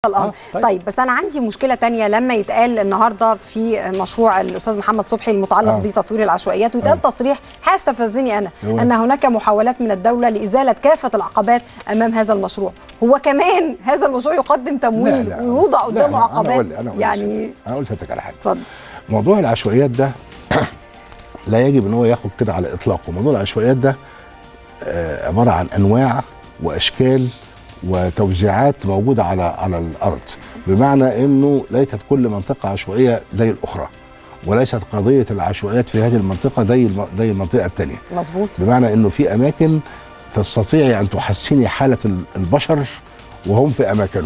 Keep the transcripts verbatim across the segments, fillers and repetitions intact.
الامر. آه طيب. طيب بس انا عندي مشكله تانية لما يتقال النهارده في مشروع الاستاذ محمد صبحي المتعلق آه. بتطوير العشوائيات ويتقال آه. تصريح هيستفزني انا هو. ان هناك محاولات من الدوله لازاله كافه العقبات امام هذا المشروع. هو كمان هذا المشروع يقدم تمويل لا لا ويوضع قدامه عقبات. أنا أقول أنا يعني انا قلت لك على حاجه. اتفضل. موضوع العشوائيات ده لا يجب ان هو ياخد كده على اطلاقه. موضوع العشوائيات ده آه عباره عن انواع واشكال وتوزيعات موجوده على على الارض، بمعنى انه ليست كل منطقه عشوائيه زي الاخرى، وليست قضيه العشوائيات في هذه المنطقه زي زي المنطقه الثانيه. مظبوط. بمعنى انه في اماكن تستطيعي ان تحسني حاله البشر وهم في اماكنهم.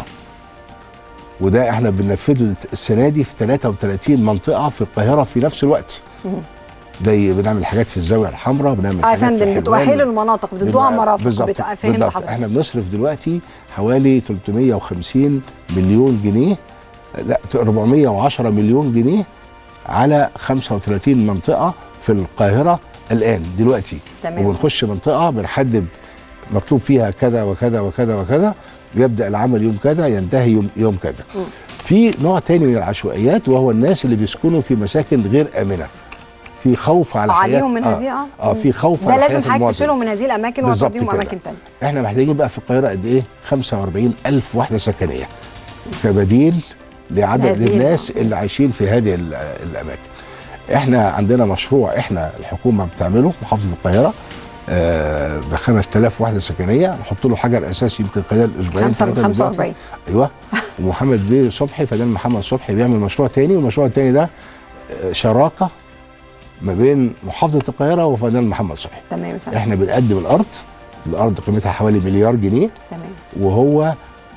وده احنا بننفذه السنه دي في ثلاثة وثلاثين منطقه في القاهره في نفس الوقت. زي بنعمل حاجات في الزاويه الحمراء، بنعمل حاجات في حلوان، بتؤهلوا المناطق، بتدوها مرافق. بالظبط. احنا بنصرف دلوقتي حوالي ثلاثمائة وخمسين مليون جنيه، لا أربعمائة وعشرة مليون جنيه على خمسة وثلاثين منطقه في القاهره الان دلوقتي. تمام. وبنخش منطقه بنحدد مطلوب فيها كذا وكذا وكذا وكذا، يبدا العمل يوم كذا ينتهي يوم يوم كذا. م. في نوع تاني من العشوائيات وهو الناس اللي بيسكنوا في مساكن غير امنه، في خوف على عليهم من هذه اه اه في خوف على ده لازم حضرتك تشيلهم من هذه الاماكن وتوديهم اماكن ثانيه. احنا محتاجين بقى في القاهره قد ايه؟ خمسة وأربعين ألف وحده سكنيه كبديل لعدد الناس اللي عايشين في هذه الاماكن. احنا عندنا مشروع احنا الحكومه بتعمله محافظه القاهره آه ب خمسة آلاف وحده سكنيه، نحط له حجر اساسي يمكن خلال اسبوعين ثلاثه. خمسة وأربعين. ايوه. ومحمد بيه صبحي فنان محمد صبحي بيعمل مشروع ثاني، والمشروع الثاني ده شراكه ما بين محافظه القاهره وفنان محمد صبحي. تمام. احنا بنقدم الارض، الارض قيمتها حوالي مليار جنيه. تمام. وهو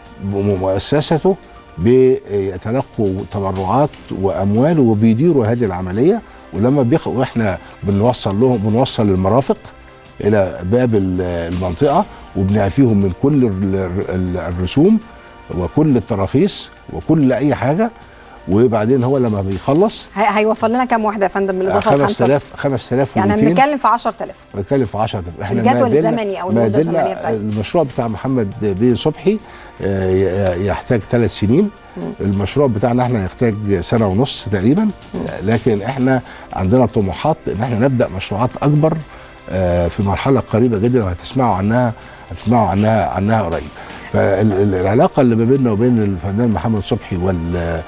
مؤسسته بيتلقوا تبرعات واموال وبيديروا هذه العمليه، ولما بيخ... واحنا بنوصل لهم بنوصل المرافق الى باب المنطقه وبنعفيهم من كل الرسوم وكل التراخيص وكل اي حاجه. وبعدين هو لما بيخلص هيوفر لنا كام وحده يا فندم بالاضافه ل خمسة آلاف خمسة آلاف يعني بنتكلم في عشرة آلاف. بنتكلم في عشرة آلاف. احنا الجدول الزمني او المده الزمنيه بتاعتنا. المشروع بتاع محمد بيه صبحي يحتاج ثلاث سنين. م. المشروع بتاعنا احنا يحتاج سنه ونص تقريبا. م. لكن احنا عندنا طموحات ان احنا نبدا مشروعات اكبر في مرحله قريبه جدا، وهتسمعوا عنها هتسمعوا عنها عنها قريب. فالعلاقه اللي ما بيننا وبين الفنان محمد صبحي وال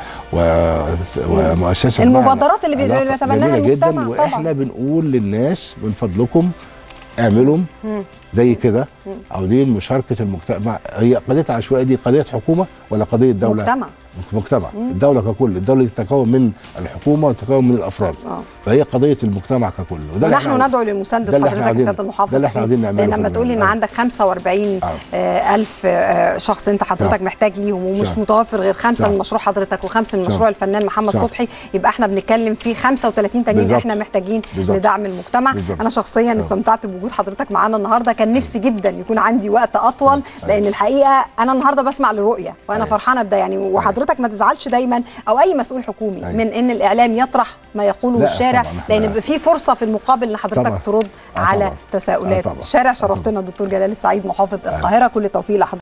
ومؤسسه المبادرات اللي بيتبناها المجتمع طبعا. واحنا بنقول للناس من فضلكم اعملوا زي كده، عاوزين مشاركه المجتمع. هي قضيه العشوائيه دي قضيه حكومه ولا قضيه دوله؟ مجتمع. مجتمع. مم. الدوله ككل، الدوله تتكون من الحكومه وتتكون من الافراد. أوه. فهي قضيه المجتمع ككل. وده ونحن ندعو للمسانده حضرتك يا سياده المحافظ. ده اللي احنا عايزين نعمله. لما تقول لي ان عندك خمسة وأربعين ألف شخص انت حضرتك أوه. محتاج ليهم، ومش أوه. متوفر غير خمسه من مشروع حضرتك وخمسه من مشروع الفنان محمد أوه. صبحي، يبقى احنا بنتكلم في خمسة وثلاثين تانيين احنا محتاجين بالزبط. لدعم المجتمع. بالزبط. انا شخصيا أوه. استمتعت بوجود حضرتك معانا النهارده، كان نفسي جدا يكون عندي وقت اطول، لان الحقيقه انا النهارده بسمع لرؤيه وانا فرحانه بده يعني. وحضرتك ما تزعلش دايما او اي مسؤول حكومي أيه. من ان الاعلام يطرح ما يقوله الشارع، لان في فرصه في المقابل ان حضرتك طبعا. ترد طبعا. على تساؤلات الشارع. شرفتنا دكتور جلال السعيد محافظ القاهره، كل التوفيق لحضرتك.